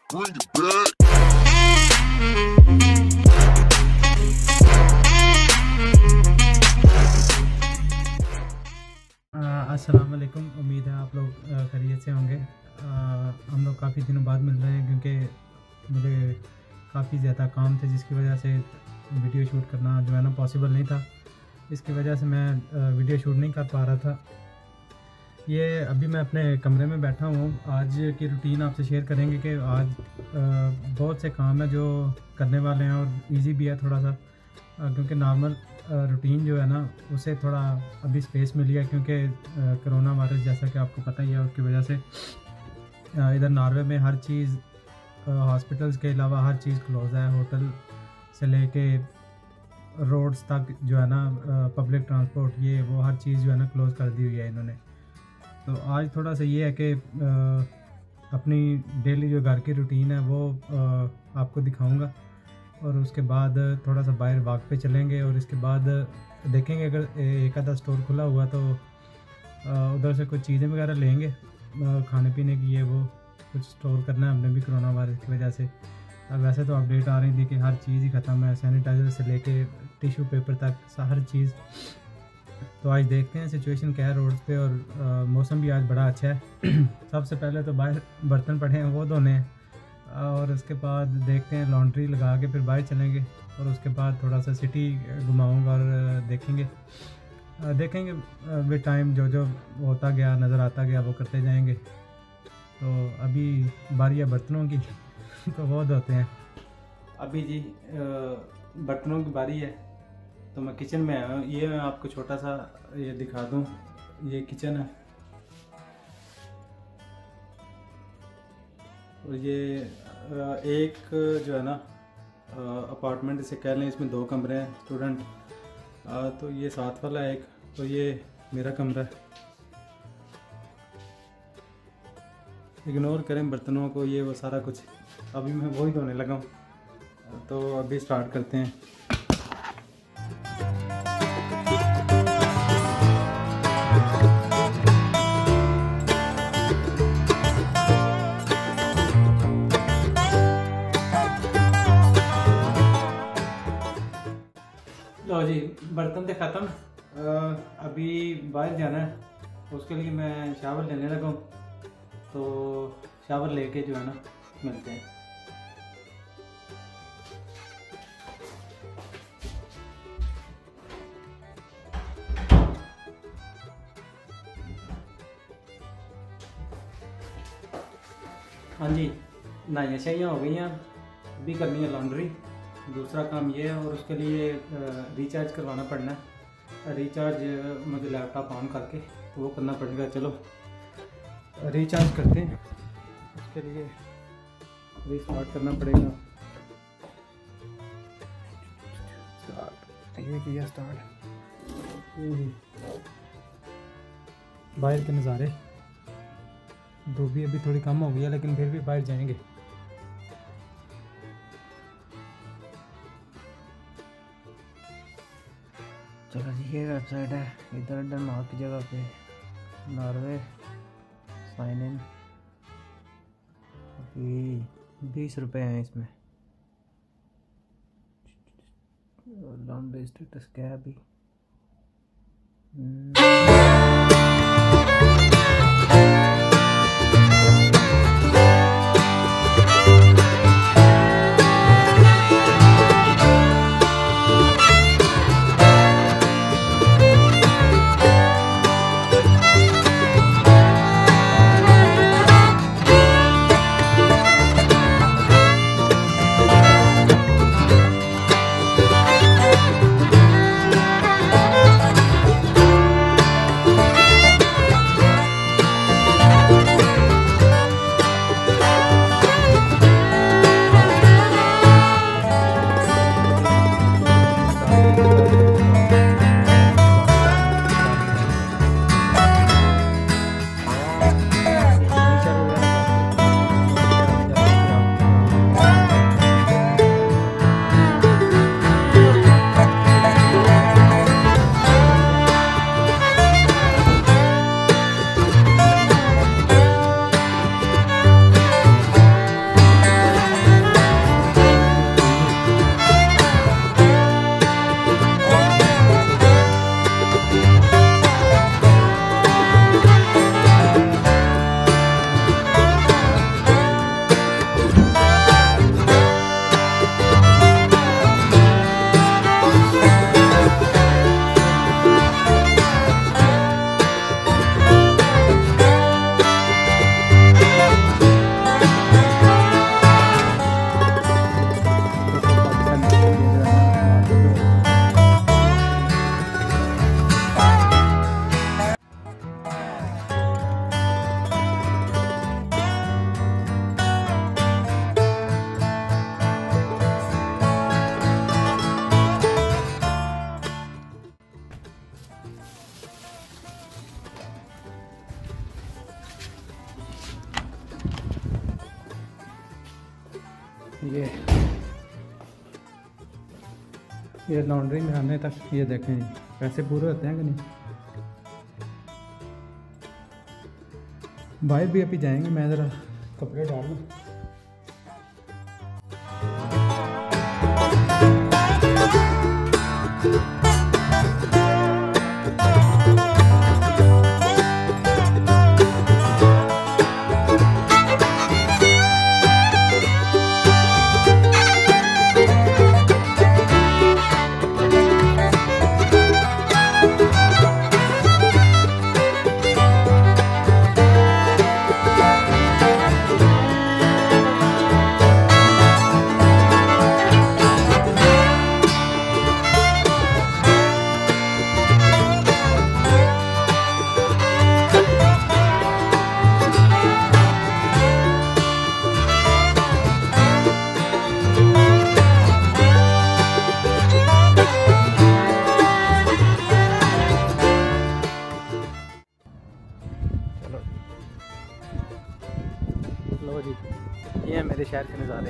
Bring it back. अस्सलाम वालेकुम। उम्मीद है आप लोग खैरियत से होंगे। हम लोग काफ़ी दिनों बाद मिल रहे हैं क्योंकि मुझे काफ़ी ज़्यादा काम थे जिसकी वजह से वीडियो शूट करना जो है ना पॉसिबल नहीं था। इसकी वजह से मैं वीडियो शूट नहीं कर पा रहा था। ये अभी मैं अपने कमरे में बैठा हूँ। आज की रूटीन आपसे शेयर करेंगे कि आज बहुत से काम है जो करने वाले हैं और इजी भी है थोड़ा सा, क्योंकि नॉर्मल रूटीन जो है ना उसे थोड़ा अभी स्पेस मिली है क्योंकि कोरोना वायरस जैसा कि आपको पता ही है उसकी वजह से इधर नॉर्वे में हर चीज़, हॉस्पिटल्स के अलावा हर चीज़ क्लोज है। होटल से लेके रोड्स तक जो है ना, पब्लिक ट्रांसपोर्ट ये वो हर चीज़ जो है ना क्लोज़ कर दी हुई है इन्होंने। तो आज थोड़ा सा ये है कि अपनी डेली जो घर की रूटीन है वो आपको दिखाऊंगा और उसके बाद थोड़ा सा बाहर वॉक पे चलेंगे और इसके बाद देखेंगे अगर एक आधा स्टोर खुला हुआ तो उधर से कुछ चीज़ें वगैरह लेंगे खाने पीने की, ये वो कुछ स्टोर करना है हमने भी कोरोना वायरस की वजह से। अब वैसे तो अपडेट आ रही थी कि हर चीज़ ही ख़त्म है, सैनिटाइज़र से लेके टिश्यू पेपर तक हर चीज़। तो आज देखते हैं सिचुएशन क्या है रोड्स पे। और मौसम भी आज बड़ा अच्छा है। सबसे पहले तो बाहर बर्तन पड़े हैं वो धोने हैं और उसके बाद देखते हैं लॉन्ड्री लगा के फिर बाहर चलेंगे और उसके बाद थोड़ा सा सिटी घुमाऊंगा और देखेंगे वे टाइम जो जो होता गया नज़र आता गया वो करते जाएंगे। तो अभी बारी है बर्तनों की तो वो धोते हैं। अभी जी बर्तनों की बारी है तो मैं किचन में आया हूँ। ये मैं आपको छोटा सा ये दिखा दूँ, ये किचन है और ये एक जो है ना अपार्टमेंट इसे कह लें, इसमें 2 कमरे हैं स्टूडेंट। तो ये साथ वाला है एक, तो ये मेरा कमरा है। इग्नोर करें बर्तनों को, ये वो सारा कुछ। अभी मैं वही धोने लगा हूँ तो अभी स्टार्ट करते हैं। लो जी, बर्तन तो ख़त्म। अभी बाहर जाना है, उसके लिए मैं शावर लेने लगा हूँ। तो शावर लेके जो है ना मिलते हैं। हाँ जी, नहाइयाँ शाइयाँ हो गई हैं, अभी करनी है लॉन्ड्री। दूसरा काम ये है और उसके लिए रिचार्ज करवाना पड़ना है। रिचार्ज मुझे लैपटॉप ऑन करके तो वो करना पड़ेगा। चलो रिचार्ज करते हैं, उसके लिए रीस्टार्ट करना पड़ेगा। ये किया स्टार्ट। बाहर के नज़ारे, धूप भी अभी थोड़ी कम हो गई है लेकिन फिर भी बाहर जाएंगे। चलो जी, ये वेबसाइट है, इधर डेनमार्क की जगह पे नॉर्वे, साइन इन। 20 रुपये हैं इसमें। लॉन्ड्री स्टेटस क्या है अभी? ये लॉन्ड्री में आने तक ये देखें पैसे पूरे होते हैं कि नहीं। बाहर भी अभी जाएंगे, मैं ज़रा कपड़े डाल लूँ। लो जी, ये हैं मेरे शहर के नज़ारे।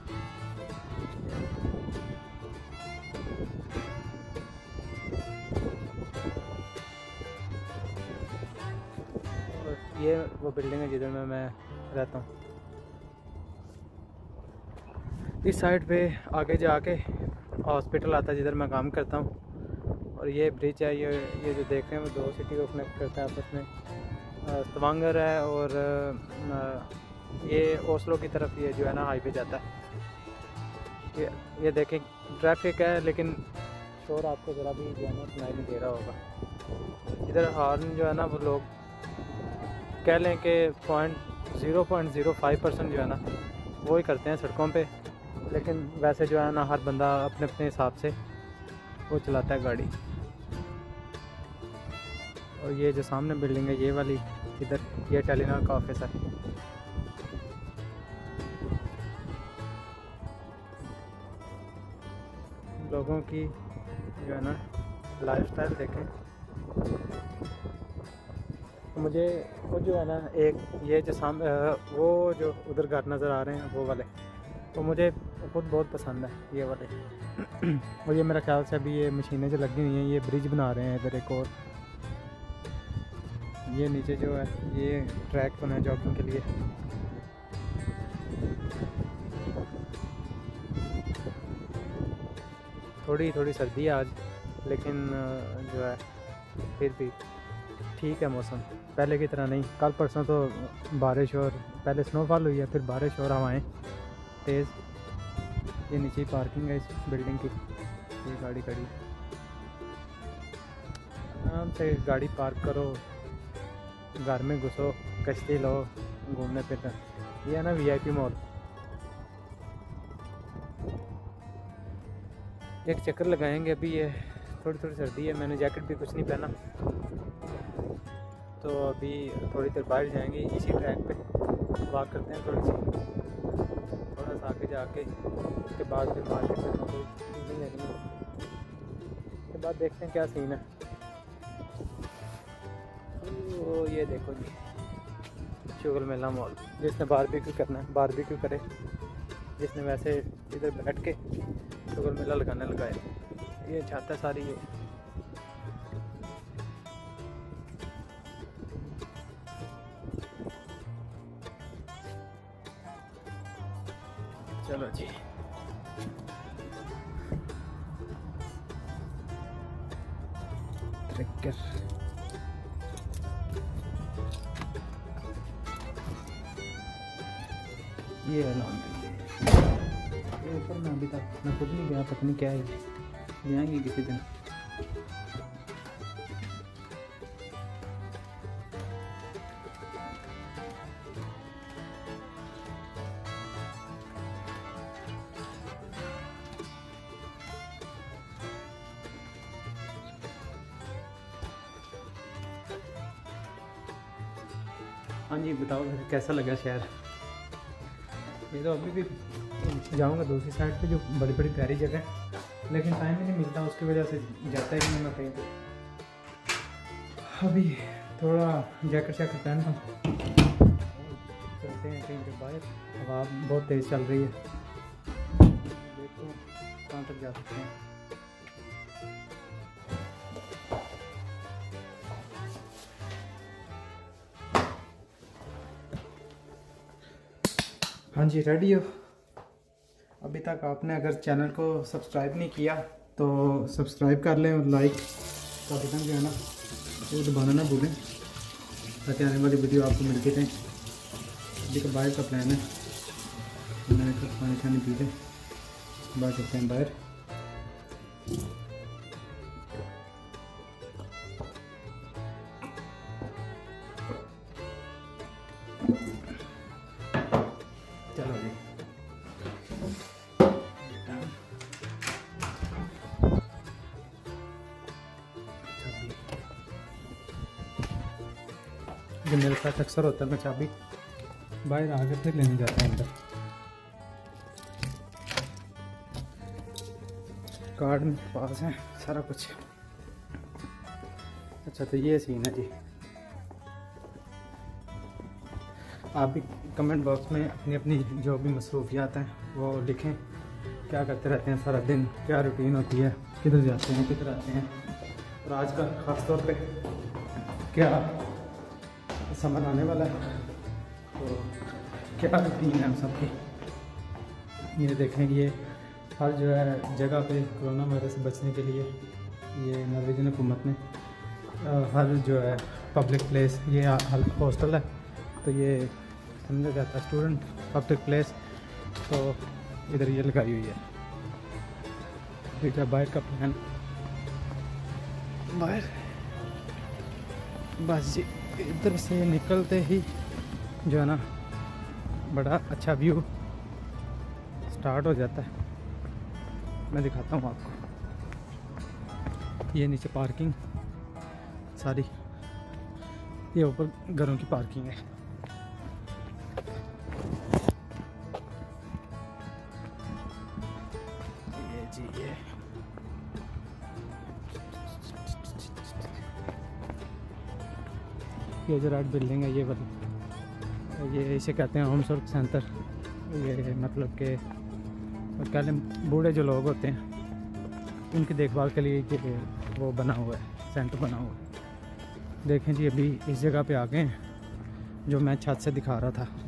और ये वो बिल्डिंग है जिधर मैं रहता हूँ। इस साइड पे आगे जाके हॉस्पिटल आता है जिधर मैं काम करता हूँ। और ये ब्रिज है, ये जो देख रहे हैं वो दो सिटी को कनेक्ट करता है आपस में। तवांगर है और ये ओस्लो की तरफ ये जो है ना हाईवे जाता है। ये देखें ट्रैफिक है, लेकिन शोर आपको ज़रा भी जो है ना सुनाई नहीं दे रहा होगा। इधर हॉर्न जो है ना वो लोग कह लें कि 0.05% जो है ना वो ही करते हैं सड़कों पे, लेकिन वैसे जो है ना हर बंदा अपने अपने हिसाब से वो चलाता है गाड़ी। और ये जो सामने बिल्डिंग है ये वाली, इधर ये टेलीनॉर का ऑफिस है। लोगों की जो है ना लाइफस्टाइल देखें। तो मुझे वो जो है ना एक ये जो सामने वो जो उधर घर नज़र आ रहे हैं वो वाले, तो मुझे खुद बहुत पसंद है ये वाले। और ये मेरा ख्याल से अभी ये मशीनें जो लगी हुई हैं ये ब्रिज बना रहे हैं इधर एक और। ये नीचे जो है ये ट्रैक बना है जॉगिंग के लिए। थोड़ी सर्दी है आज, लेकिन जो है फिर भी ठीक है मौसम, पहले की तरह नहीं। कल परसों तो बारिश और पहले स्नोफॉल हुई है, फिर बारिश और हवाएं तेज़। ये नीचे पार्किंग है इस बिल्डिंग की, ये गाड़ी खड़ी। आराम से गाड़ी पार्क करो, घर में घुसो, कश्ती लो, घूमने फिरने। ये है ना VIP मॉल। एक चक्कर लगाएंगे अभी। ये थोड़ी सर्दी है, मैंने जैकेट भी कुछ नहीं पहना, तो अभी थोड़ी देर बाहर जाएंगे। इसी ट्रैक पे वॉक करते हैं थोड़ा सा आगे जाके। उसके बाद फिर मार्केट में थोड़ी चीज़ें लेनी है, उसके बाद देखते हैं क्या सीन है। तो ये देखो जी शुगर मेला मॉल। जिसने बारबेक्यू करना है बारबेक्यू करे, जिसने वैसे इधर बैठ के शुगर मेला लगाने लगाए। ये छाता सारी है। चलो जी, ट्रैक्टर ये है लॉन्ड्री। ये ऊपर में अभी तक मैं खुद नहीं गया, पता नहीं क्या है, जाएंगे किसी दिन। हाँ जी बताओ कैसा लगा शहर। ये तो अभी भी जाऊंगा दूसरी साइड पे जो बड़ी बड़ी प्यारी जगह है, लेकिन टाइम ही नहीं मिलता, उसकी वजह से जाता ही नहीं मैं कहीं पे। अभी थोड़ा जैकेट शैकेट पहनता हूँ, चलते हैं कहीं पे बाहर। हवा बहुत तेज़ चल रही है। तो कहाँ तक जा सकते हैं। हाँ जी, रेडी हो? अभी तक आपने अगर चैनल को सब्सक्राइब नहीं किया तो सब्सक्राइब कर लें और लाइक का बटन जो है ना वो दबाना ना भूलें, ताकि आने वाली वीडियो आपको मिलती रहे। अभी का बाहर का प्लान है, मैंने तो पानी शानी पी लें, बाहर चलते हैं बाहर। चलो जी, जो मेरे साथ अक्सर होता है, मैं चाबी बाहर आके फिर लेने जाता हूँ अंदर। कार्ड में पास है सारा कुछ। अच्छा, तो ये सीन है जी। आप भी कमेंट बॉक्स में अपनी अपनी जो भी मसरूफियात हैं वो लिखें, क्या करते रहते हैं सारा दिन, क्या रूटीन होती है, किधर जाते हैं किधर आते हैं, और आज का ख़ास तौर पे क्या समर आने वाला है तो क्या रूटीन है हम सबकी। ये देखें, ये हर जो है जगह पे कोरोना वायरस से बचने के लिए ये नॉर्वेजियन हुकूमत ने हर जो है पब्लिक प्लेस, ये हॉस्टल है तो ये समझा जाता है स्टूडेंट पब्लिक प्लेस, तो इधर ये लगाई हुई है। ठीक है, बाहर का प्लान, बाहर बस जी इधर से निकलते ही जो है ना बड़ा अच्छा व्यू स्टार्ट हो जाता है। मैं दिखाता हूँ आपको, ये नीचे पार्किंग सारी, ये ऊपर घरों की पार्किंग है। ये जी ये जो रेड बिल्डिंग है ये वाली, ये इसे कहते हैं होम सर्विस सेंटर। ये मतलब कि कह लें बूढ़े जो लोग होते हैं उनकी देखभाल के लिए कि वो बना हुआ है, सेंटर बना हुआ है। देखें जी, अभी इस जगह पे आ गए हैं जो मैं छत से दिखा रहा था।